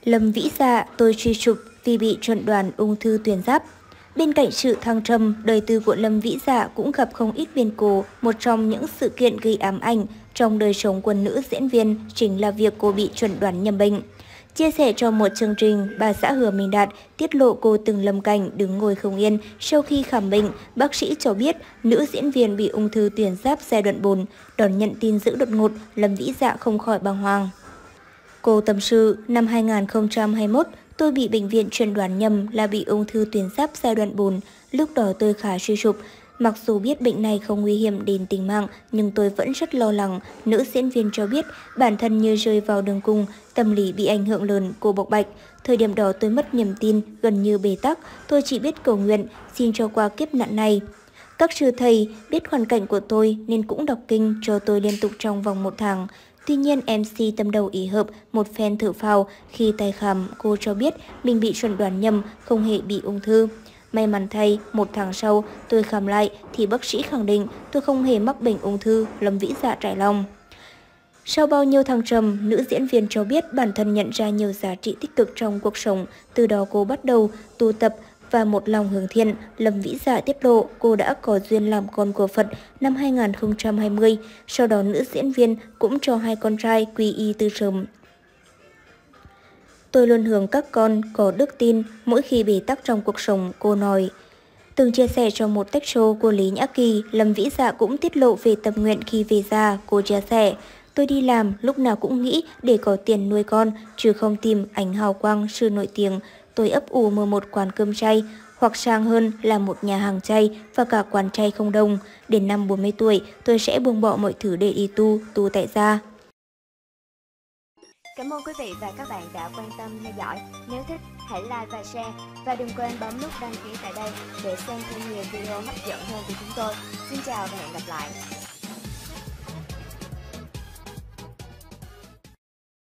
Lâm Vĩ Dạ, tôi suy sụp vì bị chẩn đoán ung thư tuyến giáp. Bên cạnh sự thăng trầm, đời tư của Lâm Vĩ Dạ cũng gặp không ít biến cố. Một trong những sự kiện gây ám ảnh trong đời sống của nữ diễn viên chính là việc cô bị chẩn đoán nhầm bệnh. Chia sẻ cho một chương trình, bà xã Hứa Minh Đạt tiết lộ cô từng lâm cảnh đứng ngồi không yên sau khi khám bệnh. Bác sĩ cho biết nữ diễn viên bị ung thư tuyến giáp giai đoạn 4. Đón nhận tin dữ đột ngột, Lâm Vĩ Dạ không khỏi bàng hoàng. Cô tâm sự, năm 2021, tôi bị bệnh viện chẩn đoán nhầm là bị ung thư tuyến giáp giai đoạn 4. Lúc đó tôi khá suy sụp. Mặc dù biết bệnh này không nguy hiểm đến tính mạng, nhưng tôi vẫn rất lo lắng. Nữ diễn viên cho biết bản thân như rơi vào đường cùng, tâm lý bị ảnh hưởng lớn, cô bộc bạch. Thời điểm đó tôi mất niềm tin, gần như bế tắc. Tôi chỉ biết cầu nguyện, xin cho qua kiếp nạn này. Các sư thầy biết hoàn cảnh của tôi nên cũng đọc kinh cho tôi liên tục trong vòng 1 tháng. Tuy nhiên MC tâm đầu ý hợp, một fan thở phào khi tái khám, cô cho biết mình bị chẩn đoán nhầm, không hề bị ung thư. May mắn thay, 1 tháng sau tôi khám lại thì bác sĩ khẳng định tôi không hề mắc bệnh ung thư, Lâm Vĩ Dạ trải lòng. Sau bao nhiêu thăng trầm, nữ diễn viên cho biết bản thân nhận ra nhiều giá trị tích cực trong cuộc sống, từ đó cô bắt đầu tu tập và một lòng hướng thiện. Lâm Vĩ Dạ tiết lộ cô đã có duyên làm con của Phật năm 2020, sau đó nữ diễn viên cũng cho 2 con trai quy y từ sớm. Tôi luôn hướng các con có đức tin mỗi khi bế tắc trong cuộc sống, cô nói. Từng chia sẻ cho một talk show của Lý Nhã Kỳ, Lâm Vĩ Dạ cũng tiết lộ về tâm nguyện khi về già. Cô chia sẻ, tôi đi làm lúc nào cũng nghĩ để có tiền nuôi con, chứ không tìm ánh hào quang sự nổi tiếng. Tôi ấp ủ mở một quán cơm chay, hoặc sang hơn là một nhà hàng chay và cả quán chay không đồng. Đến năm 40 tuổi, tôi sẽ buông bỏ mọi thứ để đi tu tại gia. Cảm ơn quý vị và các bạn đã quan tâm theo dõi. Nếu thích, hãy like và share. Và đừng quên bấm nút đăng ký tại đây để xem thêm nhiều video hấp dẫn hơn của chúng tôi. Xin chào và hẹn gặp lại.